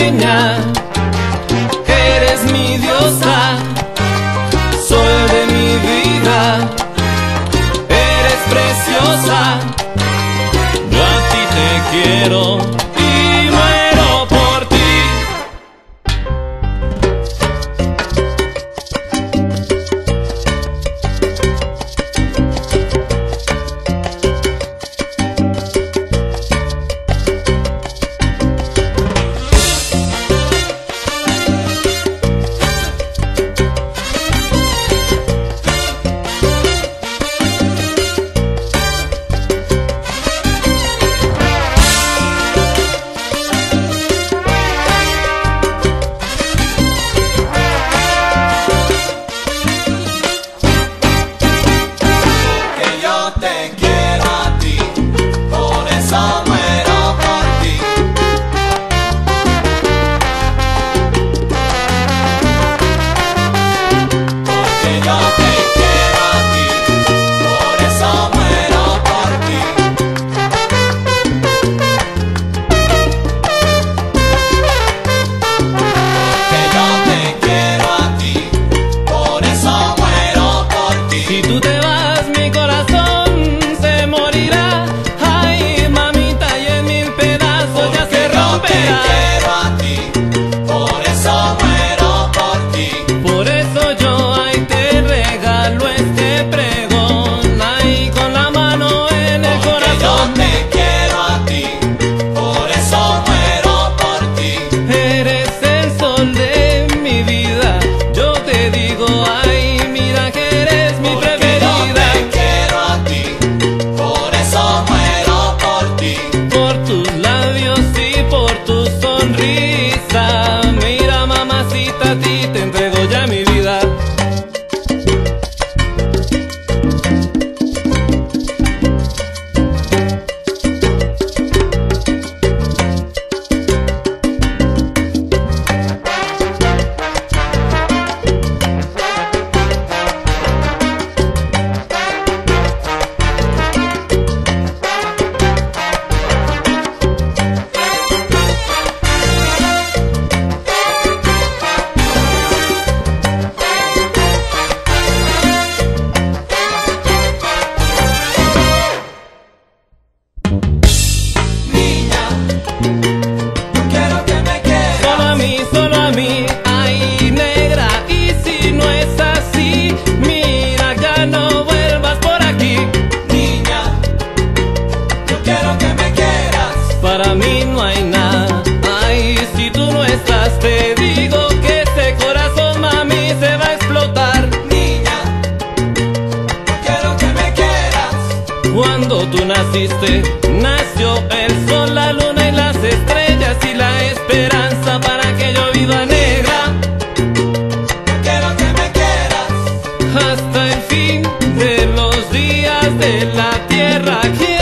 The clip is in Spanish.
niña, eres mi diosa, sol de mi vida, eres preciosa. Yo a ti te quiero y muero por ti. Mira, mamacita, a ti te entrego ya mi vida. Para mí no hay nada, ay, si tú no estás, te digo que ese corazón, mami, se va a explotar. Niña, quiero que me quieras. Cuando tú naciste, nació el sol, la luna y las estrellas y la esperanza para que yo viva negra. Quiero que me quieras hasta el fin de los días de la tierra.